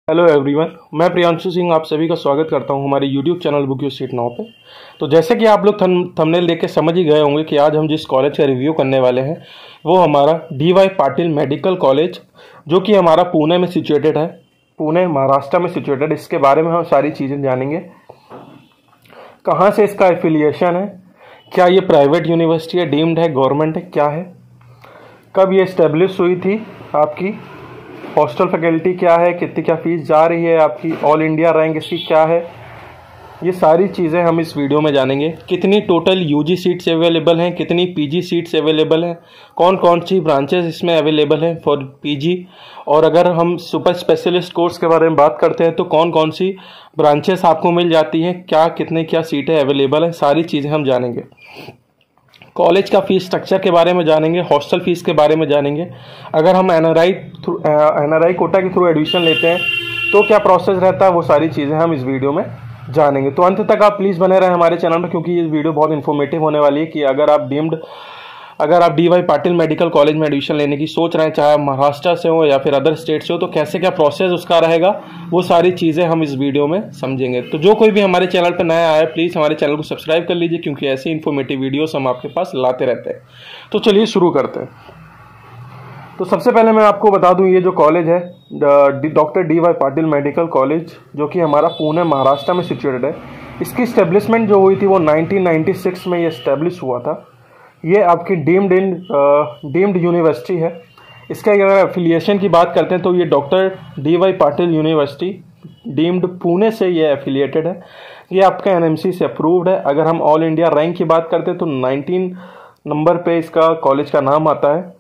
Hello everyone, मैं प्रियांशु सिंह आप सभी का स्वागत करता हूं हमारे YouTube channel book your seat now पे। तो जैसे कि आप लोग थंबनेल देख के समझ ही गए होंगे कि आज हम जिस कॉलेज का रिव्यू करने वाले हैं वो हमारा DY पाटिल मेडिकल कॉलेज, जो कि हमारा पुणे में सिचुएटेड है, पुणे महाराष्ट्र में सिचुएटेड। इसके बारे में हम सारी चीज़ें जानेंगे। कहाँ से इसका एफिलिएशन है, क्या ये प्राइवेट यूनिवर्सिटी है, डीम्ड है, गवर्नमेंट है, क्या है, कब ये इस्टेब्लिश हुई थी, आपकी हॉस्टल फैकल्टी क्या है, कितनी क्या फीस जा रही है, आपकी ऑल इंडिया रैंक इसकी क्या है, ये सारी चीज़ें हम इस वीडियो में जानेंगे। कितनी टोटल UG सीट्स अवेलेबल हैं, कितनी PG सीट्स अवेलेबल हैं, कौन कौन सी ब्रांचेस इसमें अवेलेबल हैं फॉर PG, और अगर हम सुपर स्पेशलिस्ट कोर्स के बारे में बात करते हैं तो कौन कौन सी ब्रांचेस आपको मिल जाती हैं, क्या सीटें अवेलेबल हैं, सारी चीज़ें हम जानेंगे। कॉलेज का फीस स्ट्रक्चर के बारे में जानेंगे, हॉस्टल फीस के बारे में जानेंगे। अगर हम NRI कोटा के थ्रू एडमिशन लेते हैं तो क्या प्रोसेस रहता है, वो सारी चीज़ें हम इस वीडियो में जानेंगे। तो अंत तक आप प्लीज़ बने रहें हमारे चैनल पर, क्योंकि ये वीडियो बहुत इन्फॉर्मेटिव होने वाली है कि अगर आप DY पाटिल मेडिकल कॉलेज में एडमिशन लेने की सोच रहे हैं, चाहे आप महाराष्ट्र से हो या फिर अदर स्टेट से हो, तो कैसे क्या प्रोसेस उसका रहेगा, वो सारी चीज़ें हम इस वीडियो में समझेंगे। तो जो कोई भी हमारे चैनल पर नया आया है प्लीज़ हमारे चैनल को सब्सक्राइब कर लीजिए, क्योंकि ऐसे इन्फॉर्मेटिव वीडियोस हम आपके पास लाते रहते हैं। तो चलिए शुरू करते हैं। तो सबसे पहले मैं आपको बता दूं, ये जो कॉलेज है doctor DY Patil medical college, जो कि हमारा पुणे महाराष्ट्र में सिचुएटेड है, इसकी इस्टेब्लिशमेंट जो हुई थी वो 1996 में ये इस्टेब्लिश हुआ था। ये आपकी डीम्ड यूनिवर्सिटी है। इसका अगर एफिलिएशन की बात करते हैं तो ये doctor DY Patil university deemed Pune से ये एफिलिएटेड है। ये आपका NMC से अप्रूव्ड है। अगर हम ऑल इंडिया रैंक की बात करते हैं तो 19 नंबर पे इसका कॉलेज का नाम आता है।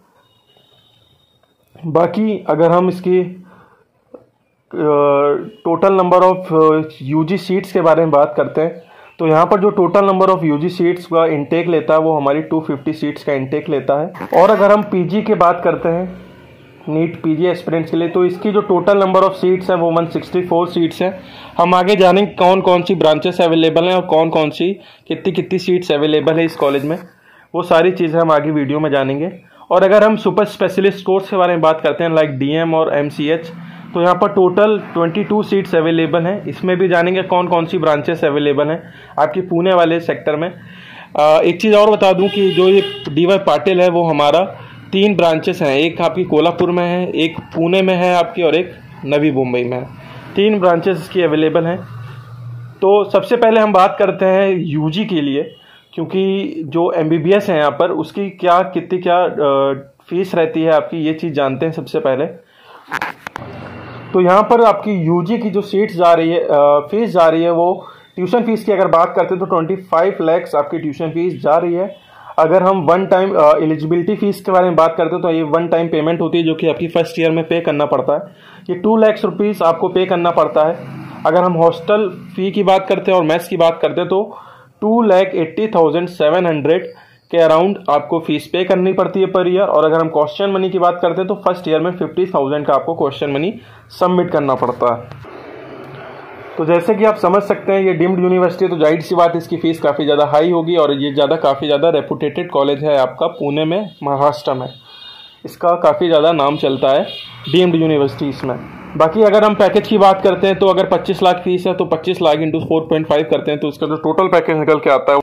बाकी अगर हम इसकी total number of UG seats के बारे में बात करते हैं तो यहाँ पर जो total number of UG seats का इंटेक लेता है वो हमारी 250 सीट्स का इंटेक लेता है। और अगर हम PG की बात करते हैं, नीट PG एस्पिरेंट्स के लिए, तो इसकी जो टोटल नंबर ऑफ सीट्स है वो 164 सीट्स हैं। हम आगे जानेंगे कौन कौन सी ब्रांचेस अवेलेबल हैं और कौन कौन सी कितनी सीट्स अवेलेबल है इस कॉलेज में, वो सारी चीज़ें हम आगे वीडियो में जानेंगे। और अगर हम सुपर स्पेशलिस्ट कोर्स के बारे में बात करते हैं लाइक DM और MCH, तो यहाँ पर टोटल 22 सीट्स अवेलेबल हैं। इसमें भी जानेंगे कौन कौन सी ब्रांचेस अवेलेबल हैं आपकी पुणे वाले सेक्टर में। एक चीज़ और बता दूं कि जो ये DY पाटिल है वो हमारा 3 ब्रांचेस हैं। एक आपकी कोल्हापुर में है, एक पुणे में है आपकी, और एक नवी मुंबई में है। 3 ब्रांचेस इसकी अवेलेबल हैं। तो सबसे पहले हम बात करते हैं UG के लिए, क्योंकि जो MBBS है यहाँ पर उसकी कितनी फीस रहती है आपकी, ये चीज़ जानते हैं सबसे पहले। तो यहाँ पर आपकी UG की जो सीट्स जा रही है, फीस जा रही है, वो ट्यूशन फीस की अगर बात करते हैं तो 25 लाख आपकी ट्यूशन फीस जा रही है। अगर हम वन टाइम एलिजिबिलिटी फीस के बारे में बात करते हैं तो ये वन टाइम पेमेंट होती है, जो कि आपकी फर्स्ट ईयर में पे करना पड़ता है। ये 2 लाख रुपीज़ आपको पे करना पड़ता है। अगर हम हॉस्टल फ़ी की बात करते हैं और मेस की बात करते हैं तो 2,80,700 के अराउंड आपको फीस पे करनी पड़ती है पर ईयर। और अगर हम क्वेश्चन मनी की बात करते हैं तो फर्स्ट ईयर में 50,000 का आपको क्वेश्चन मनी सबमिट करना पड़ता है। तो जैसे कि आप समझ सकते हैं ये डीम्ड यूनिवर्सिटी है, तो जाहिर सी बात इसकी फ़ीस काफ़ी ज़्यादा हाई होगी, और ये काफ़ी ज़्यादा रेपुटेटेड कॉलेज है आपका पुणे में महाराष्ट्र में। इसका काफ़ी ज़्यादा नाम चलता है डीम्ड यूनिवर्सिटी इसमें। बाकी अगर हम पैकेज की बात करते हैं तो अगर 25 लाख फीस है तो 25 लाख इंटू 4.5 करते हैं तो इसका जो टोटल पैकेज निकल के आता है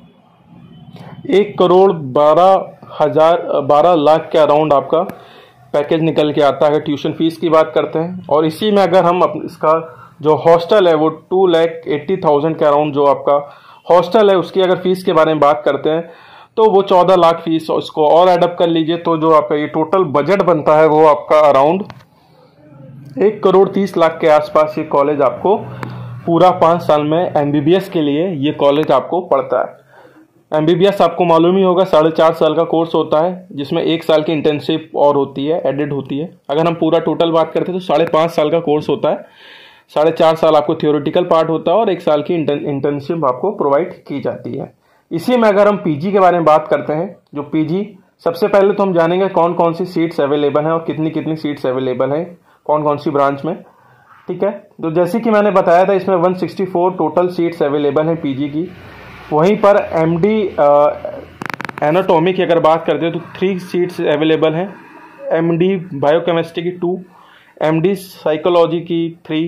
1,12 लाख के अराउंड आपका पैकेज निकल के आता है अगर ट्यूशन फीस की बात करते हैं। और इसी में अगर हम इसका जो हॉस्टल है वो 2,80,000 के अराउंड जो आपका हॉस्टल है उसकी अगर फीस के बारे में बात करते हैं तो वो 14 लाख फीस, इसको और एडअप कर लीजिए तो जो आपका ये टोटल बजट बनता है वो आपका अराउंड 1,30,00,000 के आसपास ये कॉलेज आपको पूरा 5 साल में MBBS के लिए ये कॉलेज आपको पड़ता है। MBBS आपको मालूम ही होगा 4.5 साल का कोर्स होता है, जिसमें 1 साल की इंटर्नशिप और होती है, एडेड होती है। अगर हम पूरा टोटल बात करते हैं तो 5.5 साल का कोर्स होता है। 4.5 साल आपको थियोरेटिकल पार्ट होता है और 1 साल की इंटर्नशिप आपको प्रोवाइड की जाती है। इसी में अगर हम PG के बारे में बात करते हैं, जो PG सबसे पहले तो हम जानेंगे कौन कौन सी सीट्स अवेलेबल हैं और कितनी सीट्स अवेलेबल हैं कौन कौन सी ब्रांच में, ठीक है। तो जैसे कि मैंने बताया था इसमें 164 टोटल सीट्स अवेलेबल हैं PG की। वहीं पर MD एनाटॉमी की अगर बात करते हैं तो 3 सीट्स अवेलेबल हैं। MD बायोकेमिस्ट्री की 2, MD साइकोलॉजी की 3,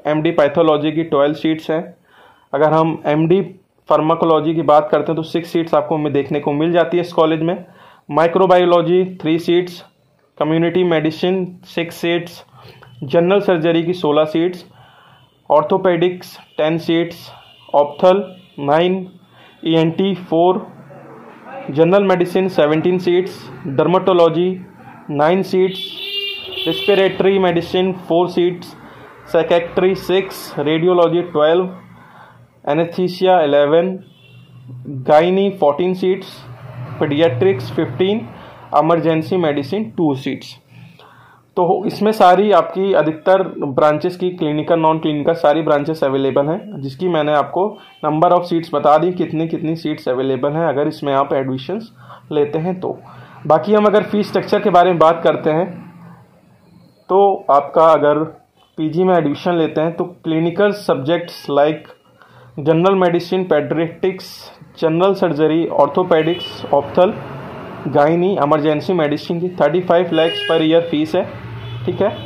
MD पैथोलॉजी की 12 सीट्स हैं। अगर हम MD फार्माकोलॉजी की बात करते हैं तो 6 सीट्स आपको देखने को मिल जाती है इस कॉलेज में। Microbiology 3 seats, community medicine 6 seats, general surgery की 16 seats, orthopaedics 10 seats, ophthal 9, ENT 4, general medicine 17 seats, dermatology 9 seats, respiratory medicine 4 seats, psychiatry 6, radiology 12, anaesthesia 11, gynae 14 seats, paediatrics 15, emergency medicine 2 seats. तो इसमें सारी आपकी अधिकतर ब्रांचेस की clinical non clinical सारी branches available हैं, जिसकी मैंने आपको नंबर ऑफ सीट्स बता दी कितनी कितनी सीट्स अवेलेबल हैं अगर इसमें आप एडमिशन्स लेते हैं तो। बाकी हम अगर फीस स्ट्रक्चर के बारे में बात करते हैं तो आपका अगर पीजी में एडमिशन लेते हैं तो clinical subjects like general medicine, paediatrics, general surgery, orthopaedics, ophthal, gynae, emergency medicine की 35 लाख पर ईयर फीस है, ठीक है।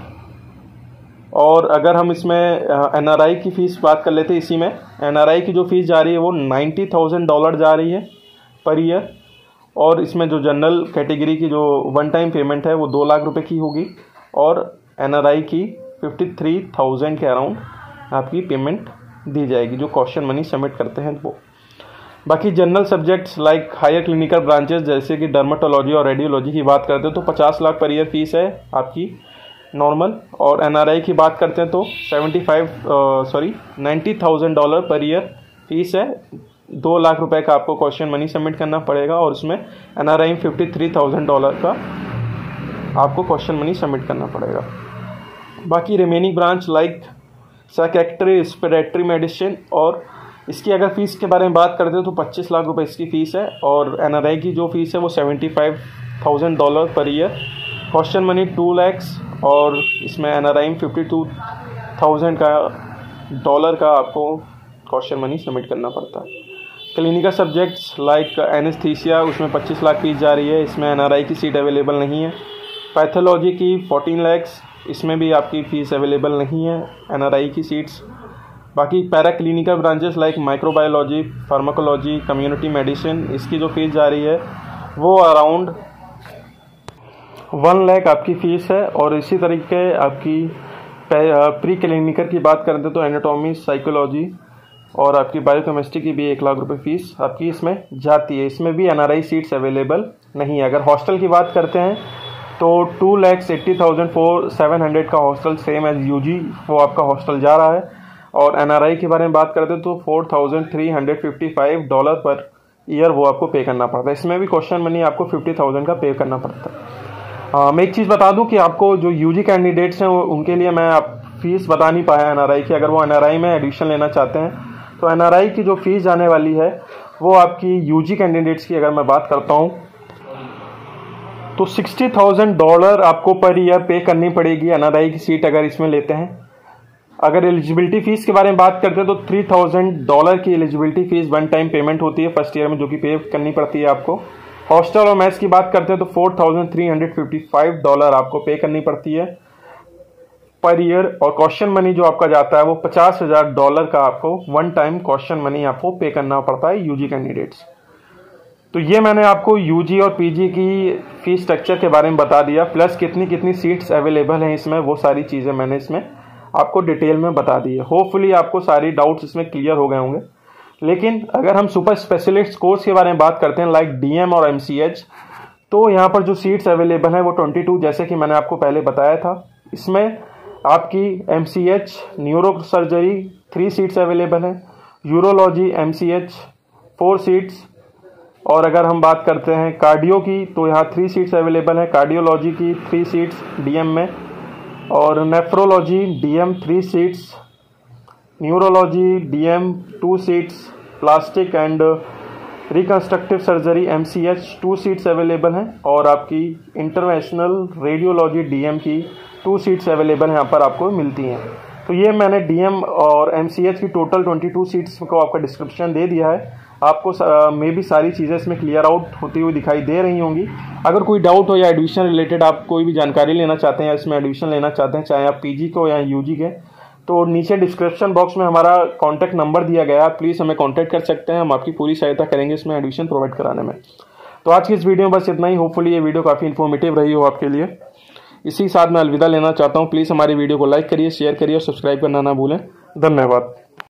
और अगर हम इसमें NRI की फ़ीस बात कर लेते हैं, इसी में NRI की जो फ़ीस जा रही है वो $90,000 जा रही है पर ईयर। और इसमें जो जनरल कैटेगरी की जो वन टाइम पेमेंट है वो 2 लाख रुपए की होगी और NRI की 53,000 के अराउंड आपकी पेमेंट दी जाएगी जो क्वेश्चन मनी सबमिट करते हैं वो। बाकी general subjects like higher clinical branches जैसे कि डर्मेटोलॉजी और रेडियोलॉजी की बात करते हैं तो 50 लाख पर ईयर फीस है आपकी नॉर्मल। और NRI की बात करते हैं तो $90,000 पर ईयर फीस है। 2 लाख रुपए का आपको क्वेश्चन मनी सबमिट करना पड़ेगा और उसमें NRI में $53,000 का आपको क्वेश्चन मनी सबमिट करना पड़ेगा। बाकी remaining branch like psychiatry, respiratory medicine और इसकी अगर फ़ीस के बारे में बात करते हैं तो 25 लाख रुपए इसकी फ़ीस है और NRI की जो फ़ीस है वो $75,000 per year, question money 2 lakh और इसमें NRI में $52,000 का आपको क्वेश्चन मनी सबमिट करना पड़ता है। क्लिनिकल सब्जेक्ट्स लाइक एनेस्थीसिया उसमें 25 लाख फीस जा रही है, इसमें NRI की सीट अवेलेबल नहीं है। पैथोलॉजी की 14 लाख, इसमें भी आपकी फ़ीस अवेलेबल नहीं है NRI की सीट्स। बाकी para clinical branches like microbiology, pharmacology, community medicine इसकी जो फीस जा रही है वो अराउंड 1 लाख आपकी फ़ीस है। और इसी तरीके आपकी प्री क्लिनिकल की बात करते हैं तो एनाटॉमी, साइकोलॉजी और आपकी बायोकेमिस्ट्री की भी 1 लाख रुपए फीस आपकी इसमें जाती है। इसमें भी NRI सीट्स अवेलेबल नहीं है। अगर हॉस्टल की बात करते हैं तो 2,80,700 का हॉस्टल सेम एज UG वो आपका हॉस्टल जा रहा है। और NRI के बारे में बात करते हैं तो $4,355 पर ईयर वो आपको पे करना पड़ता है। इसमें भी क्वेश्चन मनी आपको 50,000 का पे करना पड़ता है। मैं एक चीज़ बता दूं कि आपको जो UG कैंडिडेट्स हैं उनके लिए मैं आप फीस बता नहीं पाया NRI की। अगर वो NRI में एडमिशन लेना चाहते हैं तो NRI की जो फीस जाने वाली है वो आपकी UG कैंडिडेट्स की अगर मैं बात करता हूँ तो $60,000 आपको पर ईयर पे करनी पड़ेगी NRI की सीट अगर इसमें लेते हैं। अगर एलिजिबिलिटी फ़ीस के बारे में बात करते हैं तो $3,000 की eligibility fees one time payment होती है फर्स्ट ईयर में जो कि पे करनी पड़ती है आपको। हॉस्टल और मेस की बात करते हैं तो $4,355 आपको पे करनी पड़ती है पर ईयर। और क्वेश्चन मनी जो आपका जाता है वो $50,000 का आपको वन टाइम क्वेश्चन मनी आपको पे करना पड़ता है UG कैंडिडेट्स। तो ये मैंने आपको UG और PG की फ़ीस स्ट्रक्चर के बारे में बता दिया, प्लस कितनी कितनी सीट्स अवेलेबल हैं इसमें, वो सारी चीज़ें मैंने इसमें आपको डिटेल में बता दी है। होपफुली आपको सारी डाउट्स इसमें क्लियर हो गए होंगे। लेकिन अगर हम सुपर स्पेशलिस्ट कोर्स के बारे में बात करते हैं लाइक DM और MCH तो यहाँ पर जो सीट्स अवेलेबल हैं वो 22 जैसे कि मैंने आपको पहले बताया था। इसमें आपकी MCH neuro surgery 3 seats available हैं, यूरोलॉजी MCH 4 सीट्स। और अगर हम बात करते हैं कार्डियो की तो यहाँ 3 सीट्स अवेलेबल हैं, कार्डियोलॉजी की 3 सीट्स DM में, और nephrology DM 3 seats, neurology DM 2 seats, plastic and reconstructive surgery MCH 2 seats available हैं। और आपकी इंटरवेंशनल रेडियोलॉजी DM की 2 सीट्स अवेलेबल यहाँ पर आपको मिलती हैं। तो ये मैंने DM और MCH की टोटल 22 सीट्स को आपका डिस्क्रिप्शन दे दिया है। आपको मे भी सारी चीज़ें इसमें क्लियर आउट होती हुई दिखाई दे रही होंगी। अगर कोई डाउट हो या एडमिशन रिलेटेड आप कोई भी जानकारी लेना चाहते हैं या इसमें एडमिशन लेना चाहते हैं, चाहे आप PG को या UG के, तो नीचे डिस्क्रिप्शन बॉक्स में हमारा कॉन्टैक्ट नंबर दिया गया है, प्लीज़ हमें कॉन्टैक्ट कर सकते हैं, हम आपकी पूरी सहायता करेंगे इसमें एडमिशन प्रोवाइड कराने में। तो आज की इस वीडियो में बस इतना ही। होपफुली ये वीडियो काफ़ी इन्फॉर्मेटिव रही हो आपके लिए। इसी साथ मैं अलविदा लेना चाहता हूँ। प्लीज़ हमारी वीडियो को लाइक करिए, शेयर करिए और सब्सक्राइब करना ना भूलें। धन्यवाद।